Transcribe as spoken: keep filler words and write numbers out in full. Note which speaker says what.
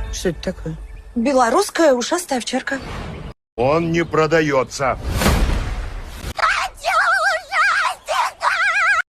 Speaker 1: Что это такое? Белорусская ушастая овчарка.
Speaker 2: Он не продается.